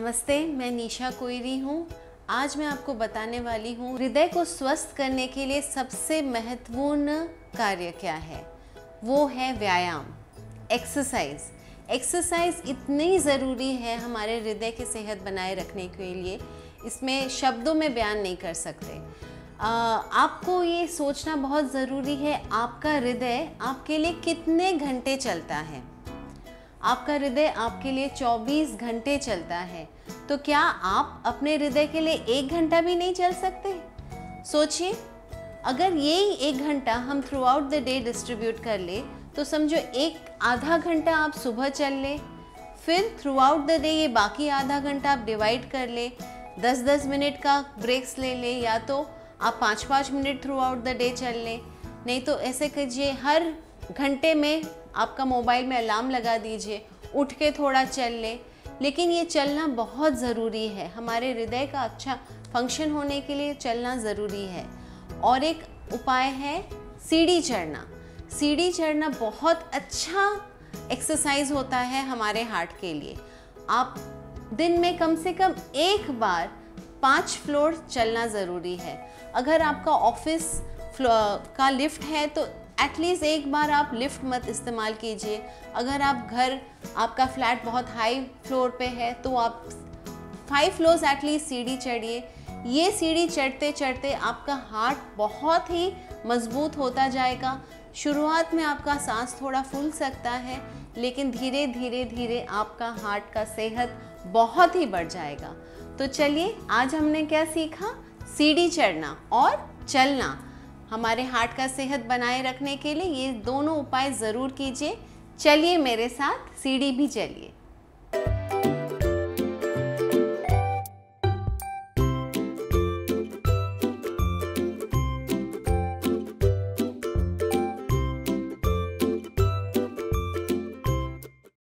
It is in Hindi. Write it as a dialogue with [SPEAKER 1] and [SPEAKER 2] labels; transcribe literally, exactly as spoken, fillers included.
[SPEAKER 1] नमस्ते, मैं निशा कोइरी हूँ। आज मैं आपको बताने वाली हूँ हृदय को स्वस्थ करने के लिए सबसे महत्वपूर्ण कार्य क्या है। वो है व्यायाम, एक्सरसाइज। एक्सरसाइज इतनी ज़रूरी है हमारे हृदय की सेहत बनाए रखने के लिए, इसमें शब्दों में बयान नहीं कर सकते। आ, आपको ये सोचना बहुत ज़रूरी है, आपका हृदय आपके लिए कितने घंटे चलता है। आपका हृदय आपके लिए चौबीस घंटे चलता है, तो क्या आप अपने हृदय के लिए एक घंटा भी नहीं चल सकते? सोचिए, अगर यही एक घंटा हम throughout the day distribute कर ले, तो समझो एक आधा घंटा आप सुबह चल ले, फिर थ्रू आउट द डे ये बाकी आधा घंटा आप डिवाइड कर ले, दस दस मिनट का ब्रेक्स ले ले, या तो आप पाँच पाँच minute throughout the day चल लें। नहीं तो ऐसे कीजिए, हर घंटे में आपका मोबाइल में अलार्म लगा दीजिए, उठ के थोड़ा चल ले। लेकिन ये चलना बहुत ज़रूरी है, हमारे हृदय का अच्छा फंक्शन होने के लिए चलना ज़रूरी है। और एक उपाय है सीढ़ी चढ़ना। सीढ़ी चढ़ना बहुत अच्छा एक्सरसाइज होता है हमारे हार्ट के लिए। आप दिन में कम से कम एक बार पाँच फ्लोर चलना ज़रूरी है। अगर आपका ऑफिस का लिफ्ट है तो एटलीस्ट एक बार आप लिफ्ट मत इस्तेमाल कीजिए। अगर आप घर, आपका फ्लैट बहुत हाई फ्लोर पे है, तो आप फाइव फ्लोर्स एटलीस्ट सीढ़ी चढ़िए। ये सीढ़ी चढ़ते चढ़ते आपका हार्ट बहुत ही मजबूत होता जाएगा। शुरुआत में आपका सांस थोड़ा फूल सकता है, लेकिन धीरे धीरे धीरे आपका हार्ट का सेहत बहुत ही बढ़ जाएगा। तो चलिए, आज हमने क्या सीखा? सीढ़ी चढ़ना और चलना। हमारे हार्ट का सेहत बनाए रखने के लिए ये दोनों उपाय ज़रूर कीजिए। चलिए मेरे साथ सीढ़ी भी चलिए।